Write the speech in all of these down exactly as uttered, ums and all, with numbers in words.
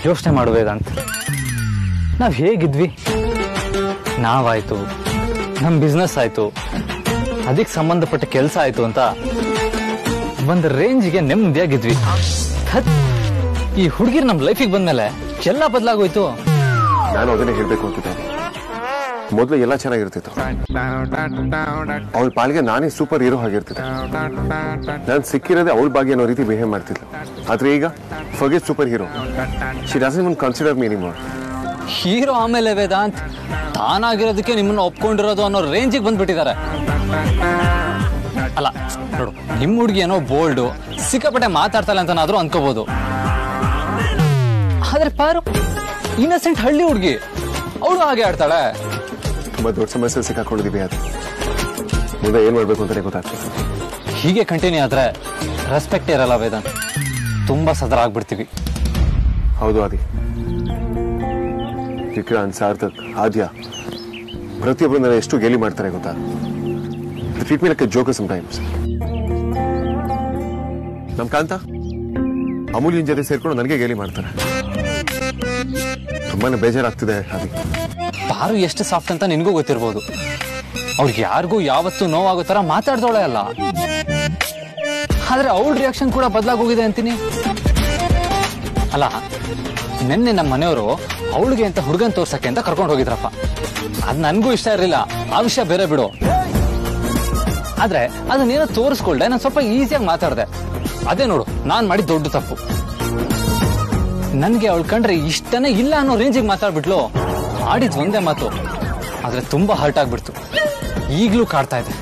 ಯೋಚನೆ ಮಾಡುವೇದಂತ ನಾವ್ ಹೇಗಿದ್ವಿ, ನಾವಾಯ್ತು, ನಮ್ ಬಿಸ್ನೆಸ್ ಆಯ್ತು, ಅದಕ್ಕೆ ಸಂಬಂಧಪಟ್ಟ ಕೆಲಸ ಆಯ್ತು ಅಂತ ಒಂದ್ ರೇಂಜ್ಗೆ ನೆಮ್ಮದಿಯಾಗಿದ್ವಿ. ಈ ಹುಡುಗಿರ್ ನಮ್ ಲೈಫಿಗೆ ಬಂದ್ಮೇಲೆ ಎಲ್ಲ ಬದಲಾಗೋಯ್ತು. ನಾನು ಅದನ್ನೇ ಹೇಳ್ಬೇಕು ಅಂತಿದ್ದೆ. ಮೊದಲು ಎಲ್ಲ ಚೆನ್ನಾಗಿರ್ತಿತ್ತು, ಅವಳ ಪಾಲಿಗೆ ನಾನೇ ಸೂಪರ್ ಹೀರೋ ಆಗಿರ್ತಿದ್ದೆ. ನಾನು ಸಿಕ್ಕಿರೋದೇ ಅವಳ ಬಗ್ಗೆ ಅನ್ನೋ ರೀತಿ ಬಿಹೇವ್ ಮಾಡ್ತಿದ್ಲು. ಆದ್ರೆ ಈಗ forget super hero, she doesn't even consider me anymore. Hero ಆಮೇಲೆ ವೇದಾಂತ್ ತಾನಾಗಿರೋದಕ್ಕೆ ನಿಮ್ಮನ್ನ ಒಪ್ಕೊಂಡಿರೋದು ಅನ್ನೋ ರೇಂಜಿಗೆ ಬಂದ್ಬಿಟ್ಟಿದ್ದಾರೆ. ಅಲ್ಲ ನೋಡು, ನಿಮ್ಮ ಹುಡುಗಿ ಏನೋ ಬೋಲ್ಡು, ಸಿಕ್ಕಾಪಟ್ಟೆ ಮಾತಾಡ್ತಾಳೆ ಅಂತನಾದ್ರೂ ಅನ್ಕೋಬಹುದು. ಆದ್ರೆ ಪಾರು ಇನ್ನಸೆಂಟ್ ಹಳ್ಳಿ ಹುಡುಗಿ, ಅವಳು ಹಾಗೆ ಆಡ್ತಾಳೆ. ತುಂಬಾ ದೊಡ್ಡ ಸಮಸ್ಯೆ ಸಿಕ್ಕಾಕೊಂಡಿದೀವಿ. ಅದು ಮುಂದೆ ಏನ್ ಮಾಡ್ಬೇಕು ಅಂತಾನೆ ಗೊತ್ತಾಗ್ತದೆ. ಹೀಗೆ ಕಂಟಿನ್ಯೂ ಆದ್ರೆ ರೆಸ್ಪೆಕ್ಟ್ ಇರಲ್ಲ ವೇದಾಂತ್, ತುಂಬಾ ಸದರ ಆಗ್ಬಿಡ್ತೀವಿ. ಹೌದು ಆದಿ, ವಿಕ್ರಾಂತ್, ಸಾರ್ಥಕ್, ಆದ್ಯ ಪ್ರತಿಯೊಬ್ಬರನ್ನ ಎಷ್ಟು ಗೇಲಿ ಮಾಡ್ತಾರೆ ಗೊತ್ತಾ. Treat me like a joker sometimes. ನಮ್ ಕಾಂತ ಅಮೂಲ್ಯನ್ ಜೊತೆ ಸೇರ್ಕೊಂಡು ನನಗೆ ಗೇಲಿ ಮಾಡ್ತಾರೆ. ತುಂಬಾನೇ ಬೇಜಾರಾಗ್ತಿದೆ ಆದಿ. ಪಾರು ಎಷ್ಟು ಸಾಫ್ಟ್ ಅಂತ ನಿನ್ಗೂ ಗೊತ್ತಿರ್ಬೋದು. ಅವ್ರಿಗೆ ಯಾರಿಗೂ ಯಾವತ್ತೂ ನೋವಾಗೋ ತರ ಮಾತಾಡ್ದೋಳೆ ಅಲ್ಲ. ಆದ್ರೆ ಅವಳ ರಿಯಾಕ್ಷನ್ ಕೂಡ ಬದಲಾಗೋಗಿದೆ ಅಂತೀನಿ. ಅಲ್ಲ, ನಿನ್ನೆ ನಮ್ಮ ಮನೆಯವರು ಅವಳಿಗೆ ಅಂತ ಹುಡುಗನ್ ತೋರ್ಸಕ್ಕೆ ಅಂತ ಕರ್ಕೊಂಡು ಹೋಗಿದ್ರಪ್ಪ. ಅದ್ ನನ್ಗೂ ಇಷ್ಟ ಇರಲಿಲ್ಲ, ಆ ವಿಷಯ ಬೇರೆ ಬಿಡು. ಆದ್ರೆ ಅದನ್ನೇನೋ ತೋರಿಸ್ಕೊಳ್ದೆ ನಾನು ಸ್ವಲ್ಪ ಈಸಿಯಾಗಿ ಮಾತಾಡ್ದೆ. ಅದೇ ನೋಡು, ನಾನ್ ಮಾಡಿದ ದೊಡ್ಡ ತಪ್ಪು. ನನ್ಗೆ ಅವಳು ಕಂಡ್ರೆ ಇಷ್ಟನೇ ಇಲ್ಲ ಅನ್ನೋ ರೇಂಜಿಗೆ ಮಾತಾಡ್ಬಿಟ್ಲು. ಆಡಿದ್ ಒಂದೇ ಮಾತು, ಆದ್ರೆ ತುಂಬಾ ಹರ್ಟ್ ಆಗ್ಬಿಡ್ತು. ಈಗ್ಲೂ ಕಾಡ್ತಾ ಇದೆ.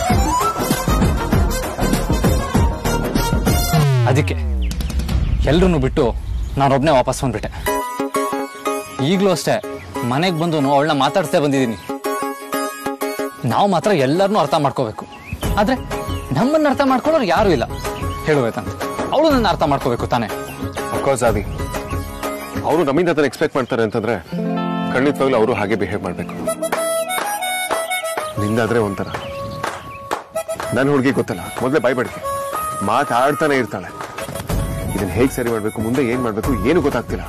ಅದಕ್ಕೆ ಎಲ್ರೂ ಬಿಟ್ಟು ನಾನೊಬ್ನೇ ವಾಪಸ್ ಬಂದ್ಬಿಟ್ಟೆ. ಈಗ್ಲೂ ಅಷ್ಟೇ ಮನೆಗೆ ಬಂದು ಅವಳನ್ನ ಮಾತಾಡ್ತಾ ಬಂದಿದ್ದೀನಿ. ನಾವು ಮಾತ್ರ ಎಲ್ಲರನ್ನೂ ಅರ್ಥ ಮಾಡ್ಕೋಬೇಕು. ಆದ್ರೆ ನಮ್ಮನ್ನ ಅರ್ಥ ಮಾಡ್ಕೊಳ್ಳೋರು ಯಾರು ಇಲ್ಲ. ಹೇಳುವೇತಂತ ಅವಳು ನನ್ನ ಅರ್ಥ ಮಾಡ್ಕೋಬೇಕು ತಾನೆ. ಅಫ್ಕೋರ್ಸ್ ಆದಿ, ಅವರು ನಮ್ಮಿಂದ ಅದನ್ನ ಎಕ್ಸ್ಪೆಕ್ಟ್ ಮಾಡ್ತಾರೆ ಅಂತಂದ್ರೆ ಖಂಡಿತವಾಗ್ಲೂ ಅವರು ಹಾಗೆ ಬಿಹೇವ್ ಮಾಡ್ಬೇಕು. ನಿಂದಾದ್ರೆ ಒಂಥರ, ನನ್ನ ಹುಡುಗಿ ಗೊತ್ತಲ್ಲ, ಮೊದಲೇ ಬಾಯ್ಬಡಿಕೆ ಮಾತಾಡ್ತಾನೆ ಇರ್ತಾಳೆ. ಇದನ್ನ ಹೇಗೆ ಸರಿ ಮಾಡ್ಬೇಕು, ಮುಂದೆ ಏನ್ ಮಾಡ್ಬೇಕು ಏನು ಗೊತ್ತಾಗ್ತಿಲ್ಲ.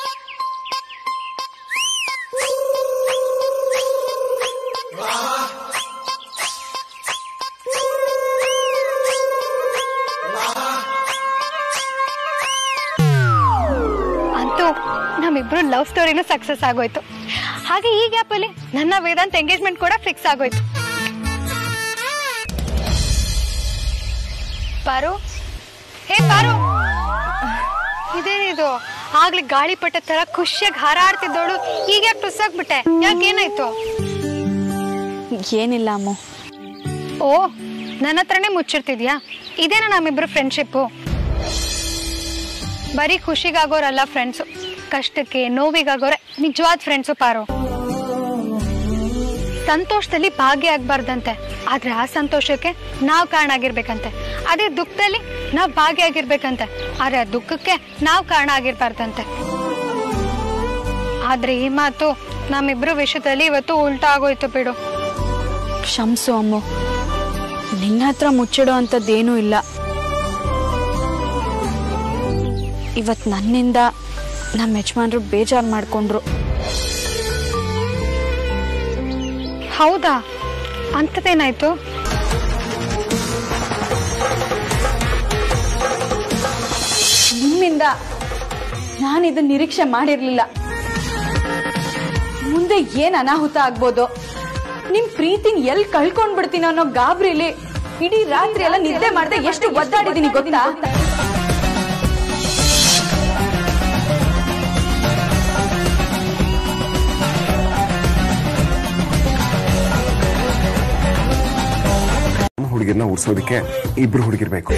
ನಮ್ಮಿಬ್ರು ಲವ್ ಸ್ಟೋರಿನೂ ಸಕ್ಸಸ್ ಆಗೋಯ್ತು. ಹಾಗೆ ಈ ಗ್ಯಾಪ್ ಅಲ್ಲಿ ನನ್ನ ವೇದಾಂತ್ ಎಂಗೇಜ್ಮೆಂಟ್ ಕೂಡ ಫಿಕ್ಸ್ ಆಗೋಯ್ತು. ಪಾರು, ಹೇ ಪಾರು, ಇದೇನಿದು? ಆಗ್ಲಿ ಗಾಳಿಪಟ ತರ ಖುಷಿಯಾಗಿ ಹಾರಾಡ್ತಿದ್ದೋಳು ಈಗ ಯಾಕೆ ಟುಸ್ಸಾಗ್ಬಿಟ್ಟೆ? ಯಾಕೇನಾಯ್ತು? ಏನಿಲ್ಲ ಅಮ್ಮ. ಓ, ನನ್ನ ಹತ್ರನೇ ಮುಚ್ಚಿರ್ತಿದ್ಯಾ? ಇದೇನಾ ನಮ್ಮಿಬ್ರು ಫ್ರೆಂಡ್ಶಿಪ್ಪು? ಬರೀ ಖುಷಿಗಾಗೋರಲ್ಲ ಫ್ರೆಂಡ್ಸು, ಕಷ್ಟಕ್ಕೆ ನೋವಿಗಾಗೋರೆ ನಿಜವಾದ ಫ್ರೆಂಡ್ಸು ಪಾರು. ಸಂತೋಷದಲ್ಲಿ ಭಾಗ್ಯ ಆಗ್ಬಾರ್ದಂತೆ, ಆದ್ರೆ ಆ ಸಂತೋಷಕ್ಕೆ ನಾವ್ ಕಾರಣ ಆಗಿರ್ಬೇಕಂತೆ. ಅದೇ ದುಃಖದಲ್ಲಿ ನಾವ್ ಭಾಗ್ಯ ಆಗಿರ್ಬೇಕಂತೆ, ಆದ್ರೆ ಆ ದುಃಖಕ್ಕೆ ನಾವ್ ಕಾರಣ ಆಗಿರ್ಬಾರ್ದಂತೆ. ಆದ್ರೆ ಈ ಮಾತು ನಮ್ಮಿಬ್ರು ವಿಷಯದಲ್ಲಿ ಇವತ್ತು ಉಲ್ಟಾ ಆಗೋಯ್ತು ಬಿಡು. ಕ್ಷಮ್ಸು ಅಮ್ಮ, ನಿನ್ನ ಹತ್ರ ಮುಚ್ಚಿಡೋ ಅಂತದ್ದೇನೂ ಇಲ್ಲ. ಇವತ್ ನನ್ನಿಂದ ನಮ್ಮ ಯಜಮಾನ್ರು ಬೇಜಾರು ಮಾಡ್ಕೊಂಡ್ರು. ಹೌದಾ? ಅಂಥದ್ದೇನಾಯ್ತು? ನಿಮ್ಮಿಂದ ನಾನು ಇದನ್ನ ನಿರೀಕ್ಷೆ ಮಾಡಿರ್ಲಿಲ್ಲ. ಮುಂದೆ ಏನ್ ಅನಾಹುತ ಆಗ್ಬೋದು, ನಿಮ್ ಪ್ರೀತಿನ ಎಲ್ಲಿ ಕಳ್ಕೊಂಡ್ ಬಿಡ್ತೀನೋ ಅನ್ನೋ ಗಾಬ್ರಿಲಿ ಇಡೀ ರಾತ್ರಿ ಎಲ್ಲ ನಿದ್ದೆ ಮಾಡದೆ ಎಷ್ಟು ಒದ್ದಾಡಿದೀನಿ ಗೊತ್ತಾ? ಹುಡುಗಿರ್ನ ಉಡ್ಸೋದಕ್ಕೆ ಇಬ್ರು ಹುಡುಗಿರ್ಬೇಕು.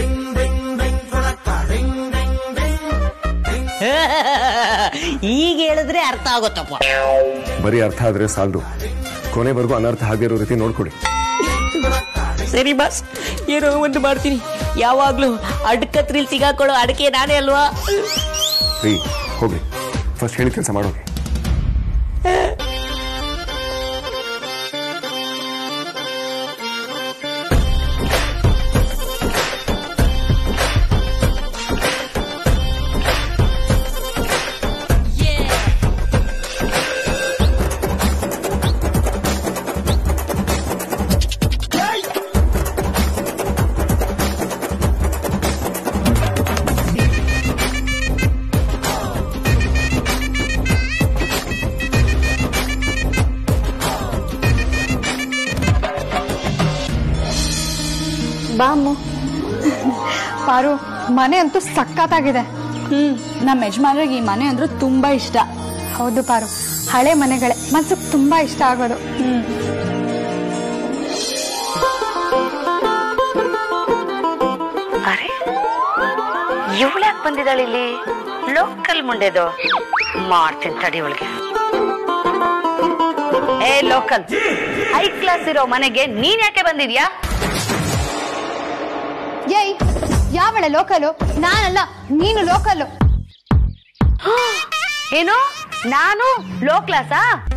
ಈಗ ಹೇಳಿದ್ರೆ ಅರ್ಥ ಆಗುತ್ತಪ್ಪ. ಬರೀ ಅರ್ಥ ಆದ್ರೆ ಸಾಲದು, ಕೊನೆವರೆಗೂ ಅನರ್ಥ ಆಗಿರೋ ರೀತಿ ನೋಡ್ಕೊಡಿ. ಸರಿ ಬಾಸ್, ಏನೋ ಒಂದು ಮಾಡ್ತೀನಿ. ಯಾವಾಗ್ಲೂ ಅಡ್ಕತ್ರಿಲ್ ಸಿಗಾಕೊಳ್ಳೋ ಅಡಕೆ ನಾನೇ ಅಲ್ವಾ? ರೀ ಹೋಗ್ರಿ, ಫಸ್ಟ್ ಹೇಳಿ ಕೆಲಸ ಮಾಡೋಗಿ. ಬಾ ಅಮ್ಮು. ಪಾರು, ಮನೆ ಅಂತೂ ಸಖತ್ತಾಗಿದೆ. ಹ್ಮ್ ನಮ್ಮ ಯಜಮಾನ್ರಿಗೆ ಈ ಮನೆ ಅಂದ್ರೆ ತುಂಬಾ ಇಷ್ಟ. ಹೌದು ಪಾರು, ಹಳೆ ಮನೆಗಳೇ ಮನ್ಸಿಗೆ ತುಂಬಾ ಇಷ್ಟ ಆಗೋದು. ಹ್ಮ್ ಅರೆ ಇವಳ್ಯಾಕೆ ಬಂದಿದ್ದಾಳೆ ಇಲ್ಲಿ? ಲೋಕಲ್ ಮುಂಡೆದು ಮಾಡ್ತೀನಿ ತಡಿ ಇವಳಿಗೆ. ಏ ಲೋಕಲ್, ಹೈ ಕ್ಲಾಸ್ ಇರೋ ಮನೆಗೆ ನೀನ್ ಯಾಕೆ ಬಂದಿದ್ಯಾ? ಏಯ್, ಯಾವಳೆ ಲೋಕಲು? ನಾನಲ್ಲ, ನೀನು ಲೋಕಲ್ಲು. ಏನು ನಾನು ಲೋ ಕ್ಲಾಸಾ?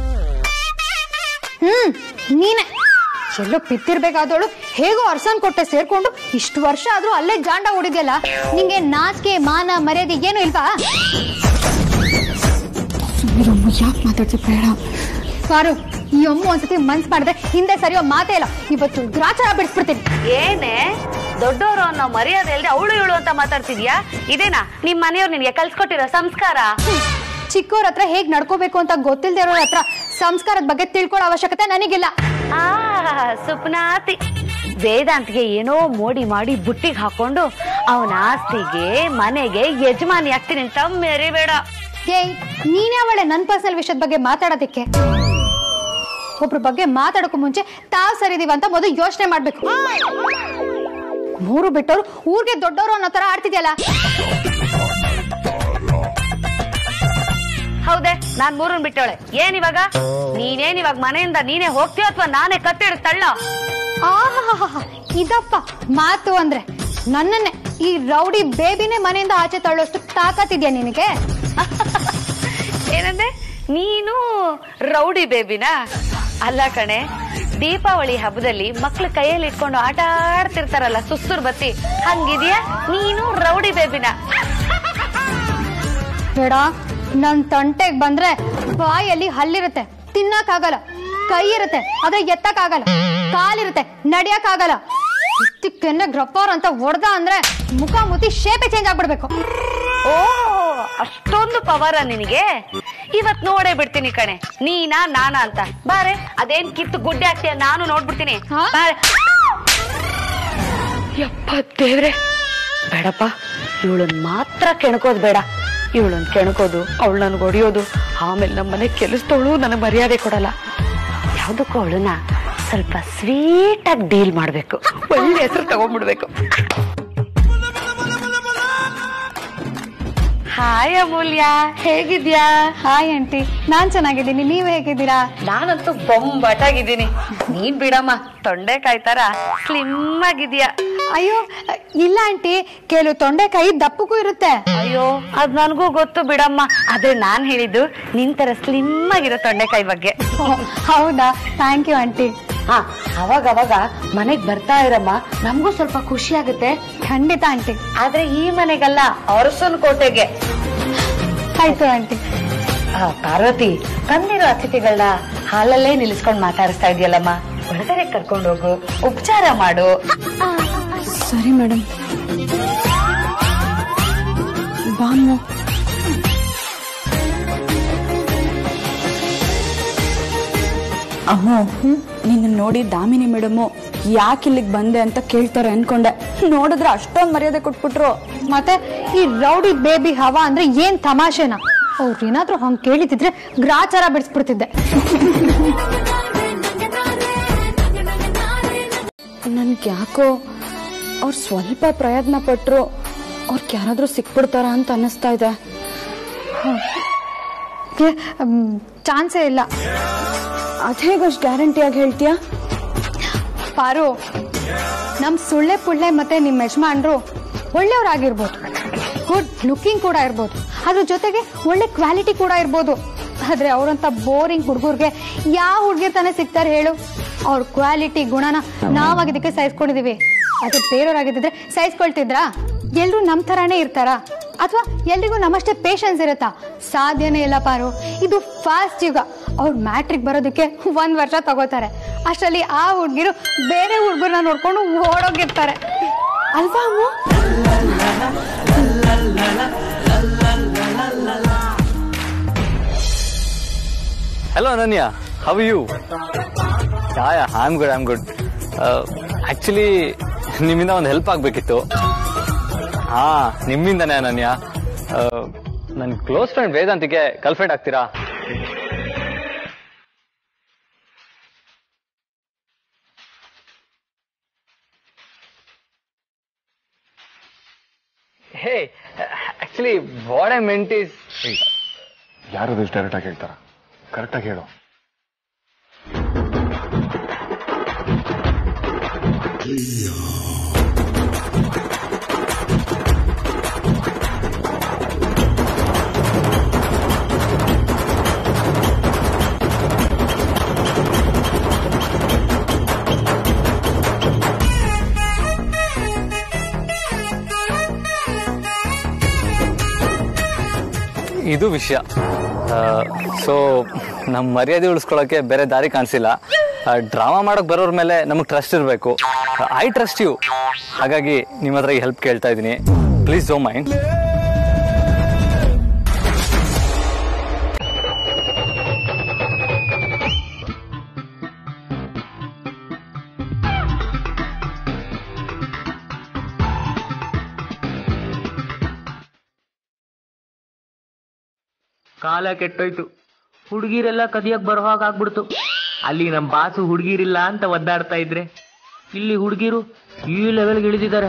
ಹ್ಮ್ ನೀನೆ. ಎಲ್ಲೋ ಪಿತ್ತಿರ್ಬೇಕಾದವಳು ಹೇಗೋ ಅರ್ಸನ್ ಕೊಟ್ಟೆ ಸೇರ್ಕೊಂಡು ಇಷ್ಟು ವರ್ಷ ಆದ್ರೂ ಅಲ್ಲೇ ಜಾಂಡ ಹೊಡಿದ್ಯಲ್ಲ. ನಿಂಗೆ ನಾಚಿಕೆ ಮಾನ ಮರ್ಯಾದೆ ಏನು ಇಲ್ವಾ? ಯಾಕೆ ಮಾತಾಡ್ತಿ ಬೇಡ ಪಾರು. ಈ ಅಮ್ಮ ಒಂದ್ಸತಿ ಮನ್ಸ್ ಮಾಡಿದ್ರೆ ಹಿಂದೆ ಸರಿಯೋ ಮಾತೇ ಇಲ್ಲ. ಇವತ್ತು ಗ್ರಾಚಾರ ಬಿಡಿಸ್ಬಿಡ್ತೀನಿ. ಏನೇ ದೊಡ್ಡವರು ಅನ್ನೋ ಮರ್ಯಾದೆ ಇಲ್ದೆ ಅವಳು ಇವಳು ಅಂತ ಮಾತಾಡ್ತಿದ್ಯಾ? ಇದೇನಾ ನಿಮ್ ಮನೆಯವ್ರು ನಿನ್ಗೆ ಕಲ್ಸ್ಕೊಟ್ಟಿರೋ ಸಂಸ್ಕಾರ? ಚಿಕ್ಕವ್ರ ಹತ್ರ ಹೇಗ್ ನಡ್ಕೋಬೇಕು ಅಂತ ಗೊತ್ತಿಲ್ದೇ ಇರೋರ ಹತ್ರ ಸಂಸ್ಕಾರದ ಬಗ್ಗೆ ತಿಳ್ಕೊಳ್ಳೋ ಅವಶ್ಯಕತೆ ನನಗಿಲ್ಲ. ಆ ಸುಪ್ನಾತಿ ವೇದಾಂತ್ಗೆ ಏನೋ ಮೋಡಿ ಮಾಡಿ ಬುಟ್ಟಿಗೆ ಹಾಕೊಂಡು ಅವನ ಆಸ್ತಿಗೆ ಮನೆಗೆ ಯಜಮಾನಿ ಆಗ್ತೀನಿ ಅಂತ ಮೆರಿಬೇಡ. ಏಯ್, ನೀನೇ ಅವಳೆ ನನ್ ಪರ್ಸನಲ್ ವಿಷಯದ ಬಗ್ಗೆ ಮಾತಾಡೋದಕ್ಕೆ? ಒಬ್ರ ಬಗ್ಗೆ ಮಾತಾಡೋಕು ಮುಂಚೆ ತಾವ್ ಸರಿದೀವ ಅಂತ ಮೊದಲು ಯೋಚನೆ ಮಾಡ್ಬೇಕು. ಮೂರು ಬಿಟ್ಟವ್ರು ಊರ್ಗೆ ದೊಡ್ಡವರು ಅನ್ನೋ ತರ ಆಡ್ತಿದ್ಯಲ್ಲ. ಹೌದೇ, ನಾನ್ ಮೂರನ್ ಬಿಟ್ಟವಳೆ. ಏನ್ ಇವಾಗ? ನೀನೇನ್ ಇವಾಗ ಮನೆಯಿಂದ ನೀನೇ ಹೋಗ್ತೀಯ ಅಥವಾ ನಾನೇ ಕತ್ತಿಡ್ ತಳ್ಳ? ಆಹಾ, ಇದಪ್ಪ ಮಾತು ಅಂದ್ರೆ. ನನ್ನನ್ನೇ ಈ ರೌಡಿ ಬೇಬಿನೇ ಮನೆಯಿಂದ ಆಚೆ ತಳ್ಳೋಷ್ಟು ತಾಕತ್ತಿದ್ಯಾ ನಿನಗೆ? ಏನಂದ್ರೆ ನೀನು ರೌಡಿ ಬೇಬಿನಾ? ಅಲ್ಲ ಕಣೆ, ದೀಪಾವಳಿ ಹಬ್ಬದಲ್ಲಿ ಮಕ್ಳು ಕೈಯಲ್ಲಿ ಇಟ್ಕೊಂಡು ಆಟ ಆಡ್ತಿರ್ತಾರಲ್ಲ ಸುಸ್ತೂರ್ ಬತ್ತಿ, ಹಂಗಿದ್ಯಾ ನೀನು ರೌಡಿ ಬೇಬಿನ? ಬೇಡ, ನನ್ ತಂಟೆಗ್ ಬಂದ್ರೆ ಬಾಯಲ್ಲಿ ಹಲ್ಲಿರುತ್ತೆ, ತಿನ್ನಕ್ಕಾಗಲ್ಲ. ಕೈ ಇರುತ್ತೆ, ಆದ್ರೆ ಎತ್ತಕ್ಕಾಗಲ್ಲ. ಕಾಲಿರುತ್ತೆ, ನಡಿಯಕ್ಕಾಗಲ್ಲ. ಕೆನ್ನೆ ಗ್ರಪ್ಪರ್ ಅಂತ ಹೊಡೆದ ಅಂದ್ರೆ ಮುಖ ಮುತಿ ಶೇಪೆ ಚೇಂಜ್ ಆಗ್ಬಿಡ್ಬೇಕು. ಓ, ಅಷ್ಟೊಂದು ಪವರ ನಿನಗೆ? ಇವತ್ ನೋಡೇ ಬಿಡ್ತೀನಿ ಕಣೆ, ನೀನಾ ನಾನಾ ಅಂತ. ಬಾರೆ, ಅದೇನ್ ಕಿತ್ತು ಗುಡ್ಡೆ ಆಗ್ತೀಯ ನಾನು ನೋಡ್ಬಿಡ್ತೀನಿ. ಯಪ್ಪ ದೇವ್ರೆ, ಬೇಡಪ್ಪ, ಇವಳನ್ ಮಾತ್ರ ಕೆಣಕೋದ್ ಬೇಡ. ಇವಳನ್ ಕೆಣಕೋದು, ಅವಳು ನನ್ಗೆ ಹೊಡಿಯೋದು, ಆಮೇಲೆ ನಮ್ಮನೆ ಕೆಲಸದವಳು ನನಗೆ ಮರ್ಯಾದೆ ಕೊಡಲ್ಲ. ಯಾವ್ದಕ್ಕೂ ಅವಳನ್ನ ಸ್ವಲ್ಪ ಸ್ವೀಟ್ ಆಗಿ ಡೀಲ್ ಮಾಡ್ಬೇಕು, ಒಳ್ಳೆ ಹೆಸರು ತಗೊಂಡ್ಬಿಡ್ಬೇಕು. ಹಾಯ್ ಅಮೂಲ್ಯ, ಹೇಗಿದ್ಯಾ? ಹಾಯ್ ಆಂಟಿ, ನಾನ್ ಚೆನ್ನಾಗಿದ್ದೀನಿ, ನೀವ್ ಹೇಗಿದ್ದೀರಾ? ನಾನಂತೂ ಬೊಂಬಾಟಾಗಿದ್ದೀನಿ. ನೀನ್ ಬಿಡಮ್ಮ, ತೊಂಡೆಕಾಯಿ ತರ ಸ್ಲಿಮ್ ಆಗಿದ್ಯಾ. ಅಯ್ಯೋ ಇಲ್ಲ ಆಂಟಿ, ಕೆಲವು ತೊಂಡೆಕಾಯಿ ದಪ್ಪಕ್ಕೂ ಇರುತ್ತೆ. ಅಯ್ಯೋ, ಅದ್ ನನ್ಗೂ ಗೊತ್ತು ಬಿಡಮ್ಮ. ಆದ್ರೆ ನಾನ್ ಹೇಳಿದ್ದು ನಿನ್ ತರ ಸ್ಲಿಮ್ ಆಗಿರೋ ತೊಂಡೆಕಾಯಿ ಬಗ್ಗೆ. ಹೌದಾ? Thank you aunty. ಹಾ, ಅವಾಗ ಅವಾಗ ಮನೆಗ್ ಬರ್ತಾ ಇರಮ್ಮ, ನಮಗೂ ಸ್ವಲ್ಪ ಖುಷಿ ಆಗುತ್ತೆ. ಖಂಡಿತ ಆಂಟಿ. ಆದ್ರೆ ಈ ಮನೆಗಲ್ಲ, ಅರಸನ್ ಕೋಟೆಗೆ. ಆಯ್ತು ಆಂಟಿ. ಪಾರ್ವತಿ, ಬಂದಿರೋ ಅತಿಥಿಗಳನ್ನ ಹಾಲಲ್ಲೇ ನಿಲ್ಲಿಸ್ಕೊಂಡ್ ಮಾತಾಡಿಸ್ತಾ ಇದೆಯಲ್ಲಮ್ಮ, ಒಳಗಡೆ ಕರ್ಕೊಂಡು ಹೋಗು, ಉಪಚಾರ ಮಾಡು. ಸರಿ ಮೇಡಮ್. ಬಾನು, ಅಮ್ಮೋ, ನಿನ್ನ ನೋಡಿ ದಾಮಿನಿ ಮೇಡಮು ಯಾಕೆ ಇಲ್ಲಿಗೆ ಬಂದೆ ಅಂತ ಕೇಳ್ತಾರೆ ಅನ್ಕೊಂಡೆ. ನೋಡಿದ್ರೆ ಅಷ್ಟೊಂದು ಮರ್ಯಾದೆ ಕೊಟ್ಬಿಟ್ರು. ಮತ್ತೆ ಈ ರೌಡಿ ಬೇಬಿ ಹವಾ ಅಂದ್ರೆ ಏನ್ ತಮಾಷೆನಾ? ಅವ್ರು ಏನಾದ್ರೂ ಹಂಗ್ ಕೇಳಿದಿದ್ರೆ ಗ್ರಾಚಾರ ಬಿಡಿಸ್ಬಿಡ್ತಿದ್ದೆ. ನನ್ಗೆ ಯಾಕೋ ಅವ್ರು ಸ್ವಲ್ಪ ಪ್ರಯತ್ನ ಪಟ್ರು ಅವ್ರಿಗೆ ಯಾರಾದ್ರೂ ಸಿಕ್ಬಿಡ್ತಾರ ಅಂತ ಅನ್ನಿಸ್ತಾ ಇದೆ. ಚಾನ್ಸೇ ಇಲ್ಲ. ಅದೇಗಷ್ಟು ಗ್ಯಾರಂಟಿಯಾಗಿ ಹೇಳ್ತೀಯಾ? ಪಾರು, ನಮ್ ಸುಳ್ಳೆ ಪುಳ್ಳೆ ಮತ್ತೆ ನಿಮ್ ಯಜಮಾನ್ರು ಒಳ್ಳೆಯವ್ರಾಗಿರ್ಬೋದು, ಗುಡ್ ಲುಕಿಂಗ್ ಕೂಡ ಇರ್ಬೋದು, ಅದ್ರ ಜೊತೆಗೆ ಒಳ್ಳೆ ಕ್ವಾಲಿಟಿ ಕೂಡ ಇರ್ಬೋದು. ಆದ್ರೆ ಅವ್ರಂತ ಬೋರಿಂಗ್ ಹುಡುಗರ್ಗೆ ಯಾವ ಹುಡುಗಿರ್ ತಾನೇ ಸಿಗ್ತಾರೆ ಹೇಳು? ಅವ್ರ ಕ್ವಾಲಿಟಿ ಗುಣನ ನಾವಾಗಿದ್ದಕ್ಕೆ ಸಹಿಸ್ಕೊಂಡಿದೀವಿ. ಅದೇ ಬೇರೆಯವ್ರಾಗಿದ್ದಿದ್ರೆ ಸಹಿಸ್ಕೊಳ್ತಿದ್ರಾ? ಎಲ್ರು ನಮ್ ತರಾನೇ ಇರ್ತಾರ ಅಥವಾ ಎಲ್ರಿಗೂ ನಮ್ಮಷ್ಟೇ ಪೇಷನ್ಸ್ ಇರುತ್ತಾ? ಸಾಧ್ಯನೇ ಇಲ್ಲ ಪಾರು. ಇದು ಫಾಸ್ಟ್ ಯುಗ. ಅವ್ರ ಮ್ಯಾಟ್ರಿಕ್ ಬರೋದಕ್ಕೆ ಒಂದ್ ವರ್ಷ ತಗೋತಾರೆ. ಅಷ್ಟರಲ್ಲಿ ಆ ಹುಡ್ಗಿರು ಬೇರೆ ಹುಡ್ಗರ್ನ ನೋಡ್ಕೊಂಡು ಓಡೋಗಿರ್ತಾರೆ ಅಲ್ವಾ ಅಮ್ಮ? Hello Ananya, how are you? Yeah, yeah, I'm good, I'm good. Uh, actually, ನಿಮ್ಮಿಂದ ಒಂದು ಹೆಲ್ಪ್ ಆಗ್ಬೇಕಿತ್ತು. ಹಾ, ನಿಮ್ಮಿಂದನೇ ಅನನ್ಯ. ನನ್ನ ಕ್ಲೋಸ್ ಫ್ರೆಂಡ್ ವೇದಾಂತಿಗೆ ಗರ್ಲ್ ಫ್ರೆಂಡ್ ಆಗ್ತೀರಾ? ಹೇ, actually what I meant is, ಯಾರು ಡೈರೆಕ್ಟ್ ಆಗಿ ಹೇಳ್ತಾರ? ಕರೆಕ್ಟ್ ಆಗಿ ಹೇಳು. ಇದು ವಿಷಯ. ಸೊ ನಮ್ಮ ಮರ್ಯಾದೆ ಉಳಿಸ್ಕೊಳ್ಳೋಕೆ ಬೇರೆ ದಾರಿ ಕಾಣಿಸಿಲ್ಲ. ಡ್ರಾಮಾ ಮಾಡಕ್ ಬರೋರ್ ಮೇಲೆ ನಮಗೆ ಟ್ರಸ್ಟ್ ಇರಬೇಕು. I trust you. ಹಾಗಾಗಿ ನಿಮ್ಮ ಹತ್ರ ಈ ಹೆಲ್ಪ್ ಕೇಳ್ತಾ ಇದ್ದೀನಿ. Please don't mind. ಕಾಲ ಕೆಟ್ಟೋಯ್ತು. ಹುಡುಗಿರೆಲ್ಲ ಕದಿಯಕ್ ಬರೋ ಹಾಗೆ ಆಗ್ಬಿಡ್ತು. ಅಲ್ಲಿ ನಮ್ ಬಾಸು ಹುಡುಗಿರಿಲ್ಲ ಅಂತ ಒದ್ದಾಡ್ತಾ ಇದ್ರೆ ಇಲ್ಲಿ ಹುಡುಗಿರು ಈ ಲೆವೆಲ್ಗೆ ಇಳಿದಿದ್ದಾರೆ.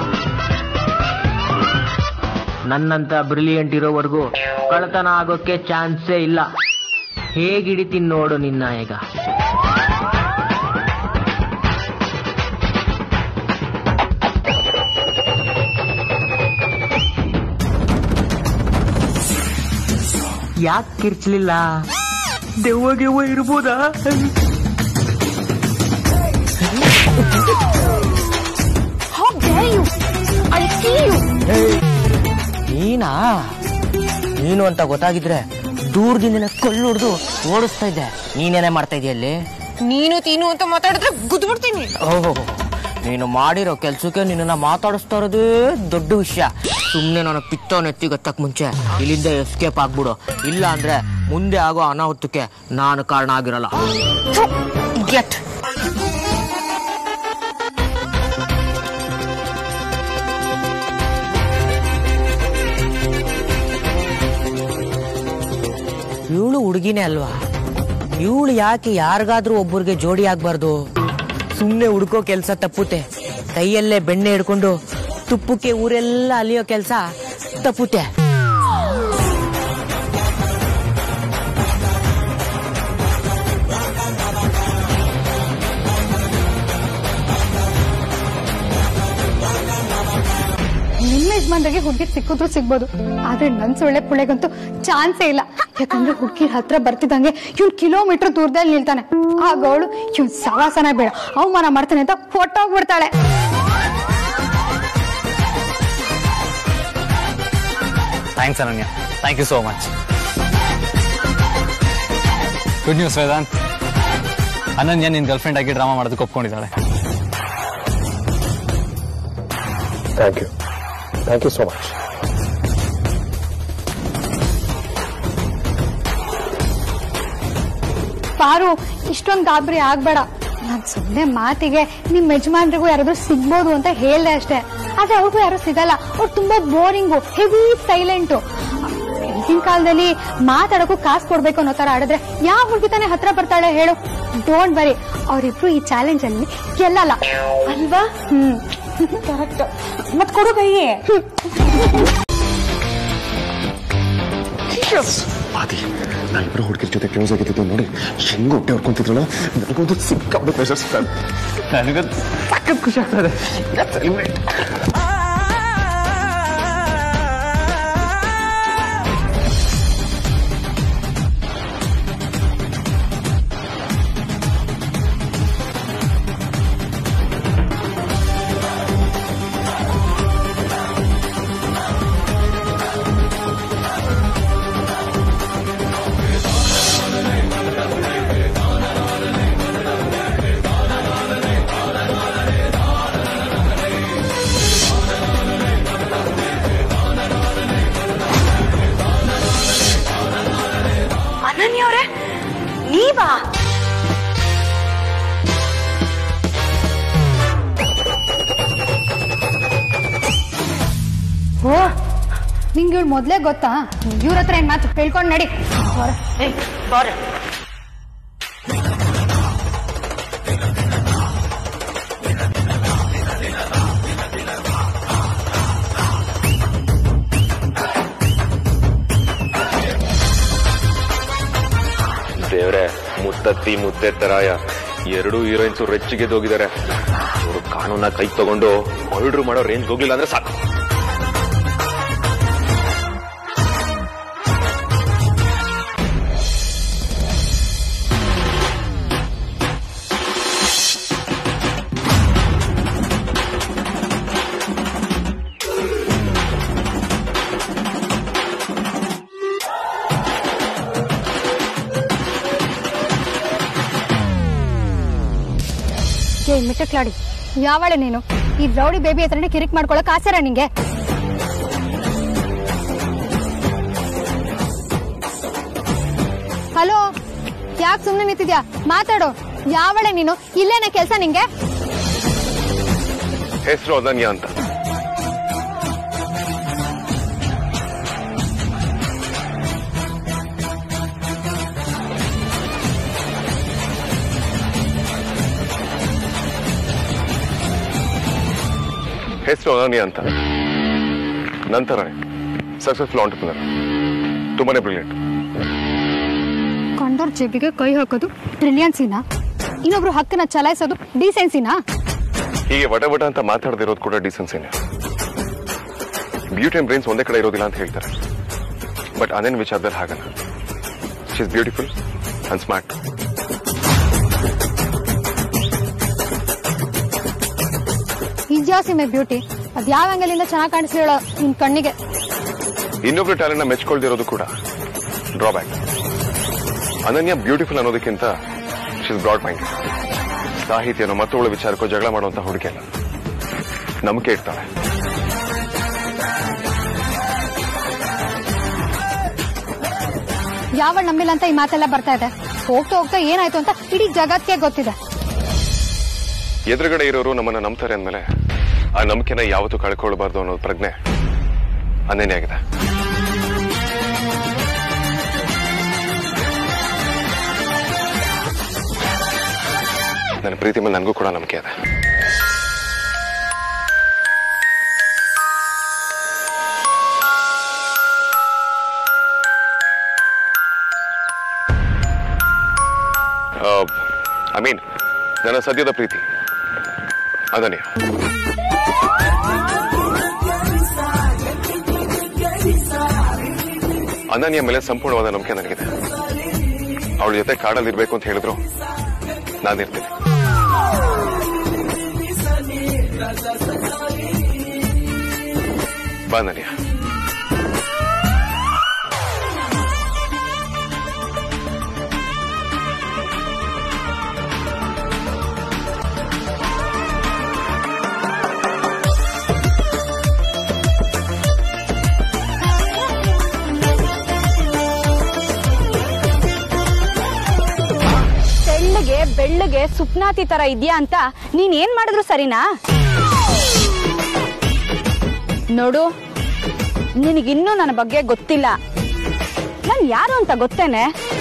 ನನ್ನಂತ ಬ್ರಿಲಿಯಂಟ್ ಇರೋವರೆಗೂ ಕಳತನ ಆಗೋಕ್ಕೆ ಚಾನ್ಸೇ ಇಲ್ಲ. ಹೇಗಿಡಿತೀನಿ ನೋಡು ನಿನ್ನ ಈಗ. ಯಾಕೆ ಕಿರ್ಚಲಿಲ್ಲ? ದೆವ್ವ ಗೆವ್ವ ಇರ್ಬೋದಾ? ನೀನಾ? ನೀನು ಅಂತ ಗೊತ್ತಾಗಿದ್ರೆ ದೂರದಿಂದ ಕಲ್ಲು ಹೊಡೆದು ಓಡಿಸ್ತಾ ಇದ್ದೆ. ನೀನೇನೇ ಮಾಡ್ತಾ ಇದೆಯಾ ಅಲ್ಲಿ? ನೀನು ತೀನು ಅಂತ ಮಾತಾಡಿದ್ರೆ ಗುದ್ಬಿಡ್ತೀನಿ. ಓಹೋ, ನೀನು ಮಾಡಿರೋ ಕೆಲ್ಸಕ್ಕೆ ನಿನ್ನ ಮಾತಾಡಿಸ್ತಾ ಇರೋದೇ ದೊಡ್ಡ ವಿಷಯ. ಸುಮ್ನೆ ನಾನು ಪಿತ್ತವನ್ನ ಎತ್ತಿಗತ್ತಕ್ ಮುಂಚೆ ಇಲ್ಲಿಂದ ಎಸ್ಕೇಪ್ ಆಗ್ಬಿಡು. ಇಲ್ಲ ಅಂದ್ರೆ ಮುಂದೆ ಆಗೋ ಅನಾಹುತಕ್ಕೆ ನಾನು ಕಾರಣ ಆಗಿರಲ್ಲ. ಗೆಟ್ ಇವಳು ಹುಡುಗಿನೇ ಅಲ್ವಾ? ಇವಳು ಯಾಕೆ ಯಾರಿಗಾದ್ರೂ ಒಬ್ಬರಿಗೆ ಜೋಡಿ ಆಗ್ಬಾರ್ದು? ಸುಮ್ನೆ ಹುಡ್ಕೋ ಕೆಲ್ಸ ತಪ್ಪುತ್ತೆ. ಕೈಯಲ್ಲೇ ಬೆಣ್ಣೆ ಹಿಡ್ಕೊಂಡು ತುಪ್ಪಕ್ಕೆ ಊರೆಲ್ಲ ಅಲಿಯೋ ಕೆಲ್ಸ ತಪ್ಪುತ್ತೆ. ನಿಮ್ಮ ಯಜಮಾನ್ರಿಗೆ ಹುಡುಗಿ ಸಿಕ್ಕಿದ್ರು ಸಿಗ್ಬೋದು, ಆದ್ರೆ ನನ್ ಸೊಳ್ಳೆ ಪುಳ್ಳೆಗಂತೂ ಚಾನ್ಸೇ ಇಲ್ಲ. ಯಾಕಂದ್ರೆ ಹುಡುಗಿ ಹತ್ರ ಬರ್ತಿದ್ದಂಗೆ ಇವ್ನು ಕಿಲೋಮೀಟರ್ ದೂರದಲ್ಲಿ ನಿಲ್ತಾನೆ. ಆಗ ಅವಳು ಇವ್ನ್ ಸವಾಸನ ಬೇಡ ಅವಮಾನ ಮಾಡ್ತಾನೆ ಅಂತ ಹೊಟ್ಟೋಗ್ಬಿಡ್ತಾಳೆ. Thanks Ananya, thank you so much. Good news Vedant, Ananya ನಿನ್ ಗರ್ಲ್ ಫ್ರೆಂಡ್ ಆಗಿ ಡ್ರಾಮಾ ಮಾಡೋದಕ್ಕೆ ಒಪ್ಕೊಂಡಿದ್ದಾಳೆ. Thank you, thank you so much. Paru, ಇಷ್ಟೊಂದು ಗಾಬರಿ ಆಗ್ಬೇಡ. ನಾನ್ ಸುಮ್ಮನೆ ಮಾತಿಗೆ ನಿಮ್ ಯಜಮಾನ್ರಿಗೂ ಯಾರಾದ್ರೂ ಸಿಗ್ಬೋದು ಅಂತ ಹೇಳ್ದೆ ಅಷ್ಟೇ. ಆದ್ರೆ ಅವ್ರಿಗೂ ಯಾರು ಸಿಗಲ್ಲ. ಅವ್ರು ತುಂಬಾ ಬೋರಿಂಗು, ಹೆವಿ ಸೈಲೆಂಟು. ಈಗಿನ ಕಾಲದಲ್ಲಿ ಮಾತಾಡೋಕ್ಕೂ ಕಾಸು ಕೊಡ್ಬೇಕು ಅನ್ನೋ ತರ ಆಡಿದ್ರೆ ಯಾವ ಹುಡುಗಿ ತಾನೇ ಹತ್ರ ಬರ್ತಾಳೆ ಹೇಳು? ಡೋಂಟ್ ವರಿ, ಅವರಿಬ್ರು ಈ ಚಾಲೆಂಜ್ ಅಲ್ಲಿ ಗೆಲ್ಲಲ್ಲ ಅಲ್ವಾ? Hmm, correct. ಮತ್ ಕೊಡು ಕೈಯೇ. ಆದಿ, ನಾವಿಬ್ರು ಹುಡುಗಿರ ಜೊತೆ ಕ್ಲೋಸ್ ಆಗಿದ್ದು ನೋಡಿ ಹೆಂಗ್ ಹೊಟ್ಟೆ ಹೊಡ್ಕೊಂತಿದ್ರಲ್ಲ, ನನಗೊಂದು ಸಿಕ್ಕಾಪಟ್ಟೆ ಪ್ರೆಷರ್ ಸಿಗ್ತದೆ. ನನಗಂತೂ ಸಖತ್ ಖುಷಿ ಆಗ್ತದೆ. ಓ ನಿಂಗೆ ಇವಳು ಮೊದ್ಲೇ ಗೊತ್ತಾ? ಇವ್ರ ಹತ್ರ ಏನ್ ಮಾತು ಹೇಳ್ಕೊಂಡ್ ನಡಿ. ದೇವ್ರೆ, ಮುತ್ತತ್ತಿ ಮುತ್ತೆತ್ತರಾಯ ಎರಡು ಹೀರೋಯಿನ್ಸ್ ರೆಚ್ಚಿಗೆ ಹೋಗಿದ್ದಾರೆ. ಅವರು ಕಾನೂನ ಕೈ ತಗೊಂಡು ಆರ್ಡರ್ ಮಾಡೋ ರೇಂಜ್ ಹೋಗ್ಲಿಲ್ಲ ಅಂದ್ರೆ ಸಾಕು. ಮಿಟ್ಟಕ್ಲಾಡಿ, ಯಾವಳೆ ನೀನು? ಈ ರೌಡಿ ಬೇಬಿ ಹತ್ರನೇ ಕಿರಿಕ್ ಮಾಡ್ಕೊಳಕ್ ಆಸೆರ ನಿಂಗೆ? ಹಲೋ, ಯಾಕೆ ಸುಮ್ನೆ ನಿಂತಿದ್ಯಾ? ಮಾತಾಡು. ಯಾವಳೆ ನೀನು? ಇಲ್ಲೇನ ಕೆಲ್ಸ ನಿಂಗೆ? ಹೆಸರು ಅನನ್ಯ ಅಂತ. ಹೆಸರು ಅನನ್ಯ ಅಂತ. ನಂತರ ಸಕ್ಸಸ್ಫುಲ್ ಆಂಟರ್ಪ್ರಿನರ್, ತುಂಬಾನೇ ಬ್ರಿಲಿಯಂಟ್. ಕಂಡೋರ್ ಜೇಬಿಗೆ ಕೈ ಹಾಕೋದು ಬ್ರಿಲಿಯನ್ಸಿನಾ? ಇನ್ನೊಬ್ರು ಹಕ್ಕನ್ನ ಚಲಾಯಿಸೋದು ಡೀಸೆನ್ಸಿನಾ? ಹೀಗೆ ವಟ ವಟ ಅಂತ ಮಾತಾಡದಿರೋದು ಕೂಡ ಡೀಸೆನ್ಸಿನೇ. ಬ್ಯೂಟಿ ಅಂಡ್ ಬ್ರೈನ್ಸ್ ಒಂದೇ ಕಡೆ ಇರೋದಿಲ್ಲ ಅಂತ ಹೇಳ್ತಾರೆ, ಬಟ್ ಅನೇನ್ ವಿಚಾರದಲ್ಲಿ ಹಾಗಲ್ಲ. She is beautiful and smart. ಇಜ್ಜಾಸಿಮೆ ಬ್ಯೂಟಿ ಅದ್ ಯಾವ ಆಂಗಲ್ ಇಂದ ಚೆನ್ನಾಗಿ ಕಾಣಿಸ್ಲಿಲ್ಲ ನಿನ್ ಕಣ್ಣಿಗೆ. ಇನ್ನೊಬ್ರು ಟ್ಯಾಲೆಂಟ್ ನ ಮೆಚ್ಕೊಳ್ದಿರೋದು ಕೂಡ ಡ್ರಾಬ್ಯಾಕ್. ಅನನ್ಯ ಬ್ಯೂಟಿಫುಲ್ ಅನ್ನೋದಕ್ಕಿಂತ ಶಿ ಇಸ್ ಬ್ರಾಡ್ ಮೈಂಡ್. ಸಾಹಿತ್ಯನೋ ಮತ್ತೊಬ್ಬಳ ವಿಚಾರಕ್ಕೋ ಜಗಳ ಮಾಡುವಂತ ಹುಡುಗಿ ಅಲ್ಲ, ನಂಬಿಕೆ ಇರ್ತಾಳೆ. ಯಾವಳ ನಂಬಿಲ್ಲ ಅಂತ ಈ ಮಾತೆಲ್ಲ ಬರ್ತಾ ಇದೆ. ಹೋಗ್ತಾ ಹೋಗ್ತಾ ಏನಾಯ್ತು ಅಂತ ಇಡೀ ಜಗತ್ತಿಗೆ ಗೊತ್ತಿದೆ. ಎದುರುಗಡೆ ಇರೋರು ನಮ್ಮನ್ನ ನಂಬ್ತಾರೆ ಅಂದ್ಮೇಲೆ ಆ ನಂಬಿಕೆನ ಯಾವತ್ತೂ ಕಳ್ಕೊಳ್ಬಾರ್ದು ಅನ್ನೋ ಪ್ರಜ್ಞೆ ಅನೇನೇ ಆಗಿದೆ. ನನ್ನ ಪ್ರೀತಿ ಮೇಲೆ ನನಗೂ ಕೂಡ ನಂಬಿಕೆ ಇದೆ. ಐ ಮೀನ್ ನನ್ನ ಸದ್ಯದ ಪ್ರೀತಿ ಅನನ್ಯ. ಅನನ್ಯ ಮೇಲೆ ಸಂಪೂರ್ಣವಾದ ನಂಬಿಕೆ ನನಗಿದೆ. ಅವಳ ಜೊತೆ ಕಾಡಲ್ಲಿ ಇರ್ಬೇಕು ಅಂತ ಹೇಳಿದ್ರು ನಾನಿರ್ತೀನಿ. ಬಾ ಅನನ್ಯ. ಬೆಳ್ಳಗೆ ಸುಪ್ನಾತಿ ತರ ಇದೆಯಾ ಅಂತ ನೀನ್ ಏನ್ ಮಾಡಿದ್ರು ಸರಿನಾ? ನೋಡು, ನಿನಗಿನ್ನೂ ನನ್ನ ಬಗ್ಗೆ ಗೊತ್ತಿಲ್ಲ. ನಾನ್ ಯಾರು ಅಂತ ಗೊತ್ತೇನೆ?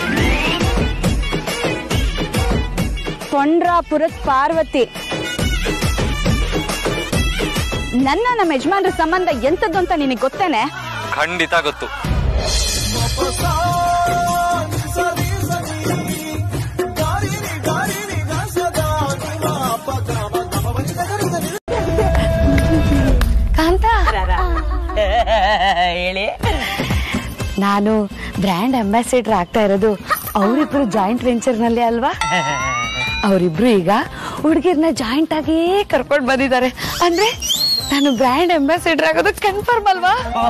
ಕೊಂಡ್ರಾಪುರದ ಪಾರ್ವತಿ. ನನ್ನ ನಮ್ಮ ಯಜಮಾನ್ರ ಸಂಬಂಧ ಎಂತದ್ದು ಅಂತ ನಿನಗೆ ಗೊತ್ತೇನೆ? ಖಂಡಿತ ಗೊತ್ತು. ಹೇಳಿ, ನಾನು ಬ್ರ್ಯಾಂಡ್ ಅಂಬಾಸಿಡರ್ ಆಗ್ತಾ ಇರೋದು ಅವರಿಬ್ರು ಜಾಯಿಂಟ್ ವೆಂಚರ್ ನಲ್ಲಿ ಅಲ್ವಾ? ಅವರಿಬ್ರು ಈಗ ಹುಡುಗಿರ್ನ ಜಾಯಿಂಟ್ ಆಗಿ ಕರ್ಕೊಂಡು ಬಂದಿದ್ದಾರೆ. ಅಂದ್ರೆ ನಾನು ಬ್ರ್ಯಾಂಡ್ ಅಂಬಾಸಿಡರ್ ಆಗೋದು ಕನ್ಫರ್ಮ್ ಅಲ್ವಾ?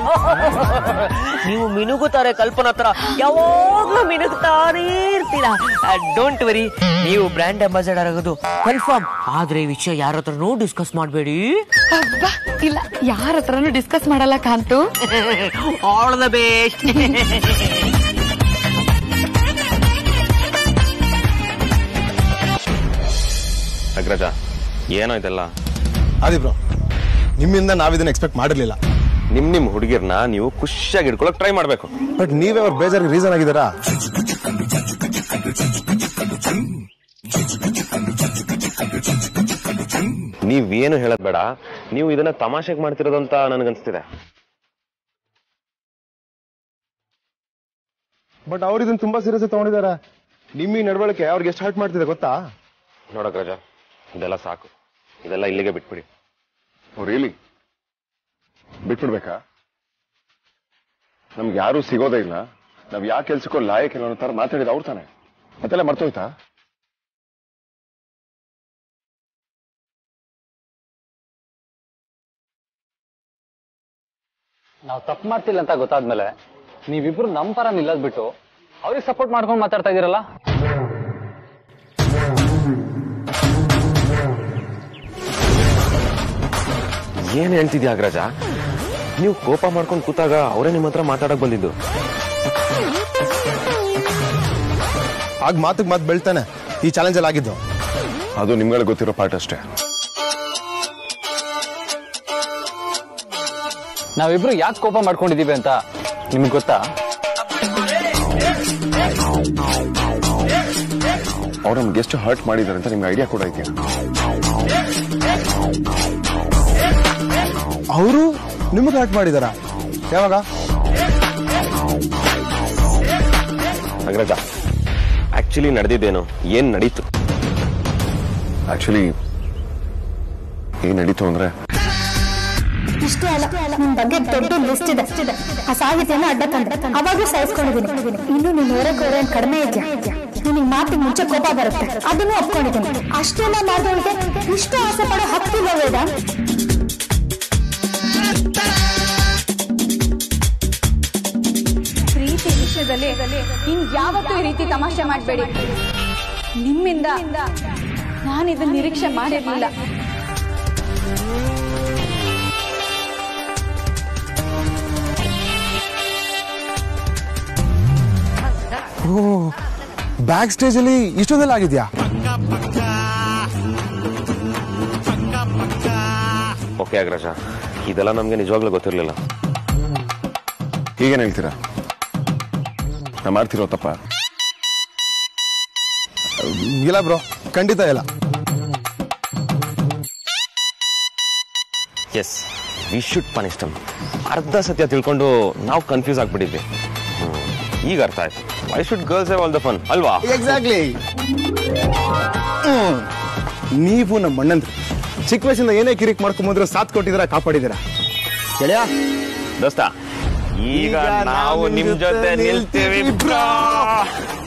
ನೀವು ಮಿನುಗುತ್ತಾರೆ ಕಲ್ಪನಾ ಹತ್ರ, ಯಾವಾಗ್ಲೂ ಮಿನುಗುತ್ತಾನೇ ಇರ್ತೀರಾ. ಡೋಂಟ್ ವರಿ, ನೀವು ಬ್ರ್ಯಾಂಡ್ ಅಂಬಾಸಿಡರ್ ಆಗೋದು ಕನ್ಫರ್ಮ್. ಆದ್ರೆ ಈ ವಿಷಯ ಯಾರ ಹತ್ರನೂ ಡಿಸ್ಕಸ್ ಮಾಡಬೇಡಿ. ಅಬ್ಬಾ, ಇಲ್ಲ, ಯಾರ ಹತ್ರನೂ ಡಿಸ್ಕಸ್ ಮಾಡಲ್ಲ Kantu. All the best. Agraja, ಏನೋ ಇದೆಲ್ಲ? ಆದಿ ಬ್ರೋ, ನಿಮ್ಮಿಂದ ನಾವಿದನ್ನ ಎಕ್ಸ್ಪೆಕ್ಟ್ ಮಾಡಿರ್ಲಿಲ್ಲ. ನಿಮ್ ನಿಮ್ ಹುಡುಗಿರ್ನ ನೀವು ಖುಷಿಯಾಗಿ ಇಟ್ಕೊಳಕ್ ಟ್ರೈ ಮಾಡ್ಬೇಕು. ಬಟ್ ನೀವೇ ಅವ್ರ ಬೇಜಾರಿಗೆ ರೀಸನ್ ಆಗಿದ್ದೀರಾ? ನೀವೇನು ಹೇಳದ್ ಬೇಡ, ನೀವು ಇದನ್ನ ತಮಾಷೆಗೆ ಮಾಡ್ತಿರೋದು ಅಂತ ನನ್ಗನ್ಸ್ತಿದೆ. ಬಟ್ ಅವ್ರು ಇದನ್ನ ತುಂಬಾ ಸೀರಿಯಸ್ ತಗೊಂಡಿದ್ದಾರೆ. ನಿಮ್ಮ ಈ ನಡವಳಿಕೆ ಅವ್ರಿಗೆ ಎಷ್ಟು ಹರ್ಟ್ ಮಾಡ್ತಿದೆ ಗೊತ್ತಾ? ನೋಡಕ್ ರಾಜ, ಇದೆಲ್ಲ ಸಾಕು, ಇದೆಲ್ಲ ಇಲ್ಲಿಗೆ ಬಿಟ್ಬಿಡಿ. ರಿಯಲಿ ಬಿಟ್ಬಿಡ್ಬೇಕಾ? ನಮ್ಗೆ ಯಾರು ಸಿಗೋದೇ ಇಲ್ಲ, ನಾವ್ ಯಾವ ಕೆಲ್ಸಕ್ಕೋ ಲಾಯಕ್ ಇಲ್ಲ ಅನ್ನೋ ತರ ಮಾತಾಡಿದ ಅವ್ರು ತಾನೆ, ಮತ್ತೆಲ್ಲ ಮರ್ತೋಯ್ತಾ? ನಾವು ತಪ್ಪು ಮಾಡ್ತಿಲ್ಲ ಅಂತ ಗೊತ್ತಾದ್ಮೇಲೆ ನೀವಿಬ್ರು ನಮ್ ಪರ ನಿಲ್ಲದ್ ಬಿಟ್ಟು ಅವ್ರಿಗೆ ಸಪೋರ್ಟ್ ಮಾಡ್ಕೊಂಡು ಮಾತಾಡ್ತಾ ಇದೀರಲ್ಲ. ಏನ್ ಹೇಳ್ತಿದ್ಯಾ ಅಗ್ರಜ? ನೀವು ಕೋಪ ಮಾಡ್ಕೊಂಡು ಕೂತಾಗ ಅವರೇ ನಿಮ್ಮ ಹತ್ರ ಮಾತಾಡಕ್ ಬಂದಿದ್ದು. ಆಗ ಮಾತಿಗೆ ಮಾತು ಬೆಳ್ತಾನೆ ಈ ಚಾಲೆಂಜ್ ಅಲ್ಲಿ ಆಗಿದ್ದು. ಅದು ನಿಮ್ಗಳಿಗೆ ಗೊತ್ತಿರೋ ಪಾಠ ಅಷ್ಟೇ. ನಾವಿಬ್ರು ಯಾಕೆ ಕೋಪ ಮಾಡ್ಕೊಂಡಿದೀವಿ ಅಂತ ನಿಮ್ಗೆ ಗೊತ್ತಾ? ಅವ್ರು ನಮ್ಗೆ ಎಷ್ಟು ಹರ್ಟ್ ಮಾಡಿದಾರೆ ಅಂತ ನಿಮ್ಗೆ ಐಡಿಯಾ ಕೂಡ ಇದೆಯಾ? ಅವರು ನಿಮಗೆ ಹರ್ಟ್ ಮಾಡಿದಾರ? ಯಾವಾಗ? ಅಗ್ರಜ, ಆಕ್ಚುಲಿ ನಡೆದಿದ್ದೇನು, ಏನ್ ನಡೀತು? ಆಕ್ಚುಲಿ ಏನ್ ನಡೀತು ಅಂದ್ರೆ ಇಷ್ಟೇ ಅಲ್ಲ, ನಿಮ್ ಬಗ್ಗೆ ದೊಡ್ಡ ಲಿಸ್ಟ್ ಇದೆ. ಆ ಸಾಹಿತ್ಯನ ಅಡ್ಡ ತಂದೆ ಅವಾಗ್ಲೂ ಸಹಿಸ್ಕೊಂಡಿದ್ದೀನಿ. ಇನ್ನು ನೀನ್ ಹೊರಗೆ ಹೊರ ಕಡಿಮೆ ಇದೆಯಾ? ನಿನಗೆ ಮಾತಿಗೆ ಮುಂಚೆ ಕೋಪ ಬರುತ್ತೆ, ಅದನ್ನು ಒಪ್ಕೊಂಡಿದ್ದೀನಿ. ಅಷ್ಟೆಲ್ಲ ಮಾಡಿದವಳಿಗೆ ಇಷ್ಟು ಆಸೆ ಪಡೋ ಹಕ್ಕಿಲ್ಲ ವೇದ. ಪ್ರೀತಿ ವಿಷಯದಲ್ಲಿ ಇನ್ ಯಾವತ್ತೂ ಈ ರೀತಿ ತಮಾಷೆ ಮಾಡಬೇಡಿ. ನಿಮ್ಮಿಂದ ನಾನು ಇದನ್ನ ನಿರೀಕ್ಷೆ ಮಾಡಿರ್ಲಿಲ್ಲ. ಬ್ಯಾಕ್ ಸ್ಟೇಜ್ ಅಲ್ಲಿ ಇಷ್ಟೊಂದೆಲ್ಲ ಆಗಿದ್ಯಾ? ಓಕೆ ಅಗ್ರಜ, ಇದೆಲ್ಲ ನಮ್ಗೆ ನಿಜವಾಗ್ಲೂ ಗೊತ್ತಿರ್ಲಿಲ್ಲ. ಹೀಗೇನ್ ಹೇಳ್ತೀರಾ? ನಾ ಮಾಡ್ತಿರೋ ತಪ್ಪ? ಇಲ್ಲ ಬ್ರೋ, ಖಂಡಿತ ಇಲ್ಲ. Yes, we should punish them. ಅರ್ಧ ಸತ್ಯ ತಿಳ್ಕೊಂಡು ನಾವು ಕನ್ಫ್ಯೂಸ್ ಆಗ್ಬಿಟ್ಟಿದ್ವಿ. ಈಗ ಅರ್ಥ ಆಯ್ತು. Why should girls have all the fun, ಅಲ್ವಾ? ಎಕ್ಸಾಕ್ಟ್ಲಿ. ನೀವು ನಮ್ಮ ಅಣ್ಣಂದ್ರು ಚಿಕ್ಕ ವಯಸ್ಸಿಂದ ಏನೇ ಕಿರಿಕ್ ಮಾಡ್ಕೊಂಬಂದ್ರು ಸಾಥ್ ಕೊಟ್ಟಿದ್ದೀರಾ, ಕಾಪಾಡಿದ್ದೀರಾ. ಗೆಳೆಯ ದೋಸ್ತ, ಈಗ ನಾವು ನಿಮ್ ಜೊತೆ ನಿಲ್ತೀವಿ ಬ್ರೋ.